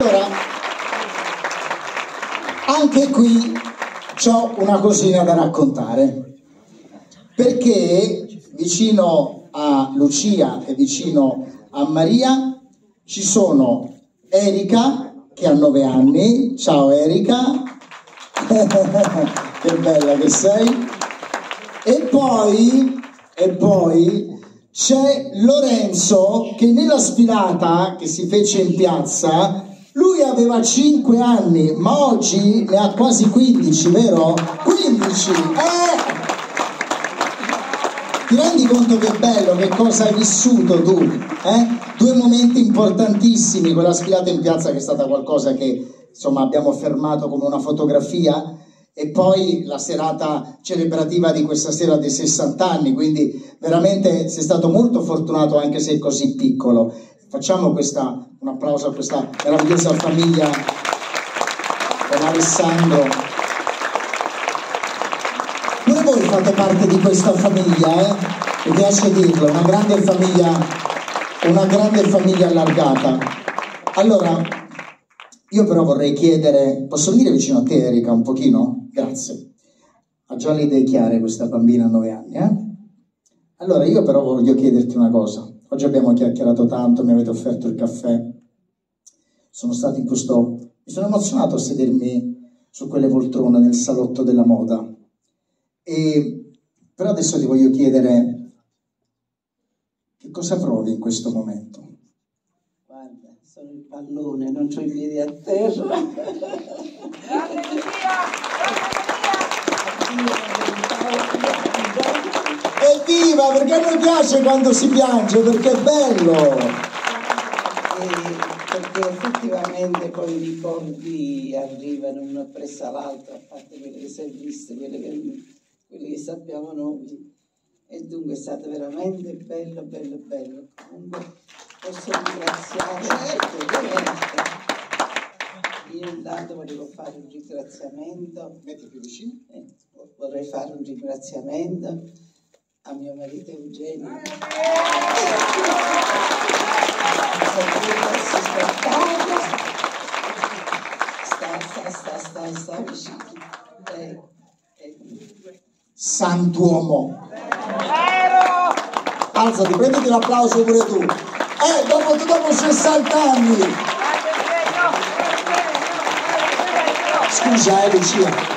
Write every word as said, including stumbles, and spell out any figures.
Allora, anche qui c'ho una cosina da raccontare, perché vicino a Lucia e vicino a Maria ci sono Erika, che ha nove anni. Ciao Erika, che bella che sei. E poi, e poi c'è Lorenzo, che nella sfilata che si fece in piazza, lui aveva cinque anni, ma oggi ne ha quasi quindici, vero? quindici! Eh! Ti rendi conto che bello, che cosa hai vissuto tu? Eh? Due momenti importantissimi, quella sfilata in piazza che è stata qualcosa che insomma abbiamo fermato come una fotografia, e poi la serata celebrativa di questa sera dei sessanta anni, quindi veramente sei stato molto fortunato anche se così piccolo. Facciamo questa, un applauso a questa meravigliosa famiglia con Alessandro. Pure voi fate parte di questa famiglia, eh? Mi piace dirlo, una grande famiglia, una grande famiglia allargata. Allora, io però vorrei chiedere, posso venire vicino a te Erika un pochino? Grazie. Ha già le idee chiare questa bambina a nove anni, eh? Allora io però voglio chiederti una cosa. Oggi abbiamo chiacchierato tanto, mi avete offerto il caffè. Sono stato in questo... Mi sono emozionato a sedermi su quelle poltrone nel salotto della moda. E però adesso ti voglio chiedere che cosa provi in questo momento? Guarda, sono il pallone, non c'ho i piedi a terra. Evviva, perché a noi piace quando si piange, perché è bello. E perché effettivamente poi i ricordi arrivano uno appresso all'altro, a parte quelli che si è visto, quelli che, quelli che sappiamo noi. E dunque è stato veramente bello, bello, bello. Comunque posso ringraziare, veramente. Io intanto volevo fare un ringraziamento. Metti più vicino. Eh, vorrei fare un ringraziamento a mio marito Eugenio. Sta, sta, sta, sta, sta vicino. Eh, eh. Santuomo. Alzati, prenditi l'applauso pure tu. Eh, dopo, dopo sessanta anni. Scusa, eh, Lucia.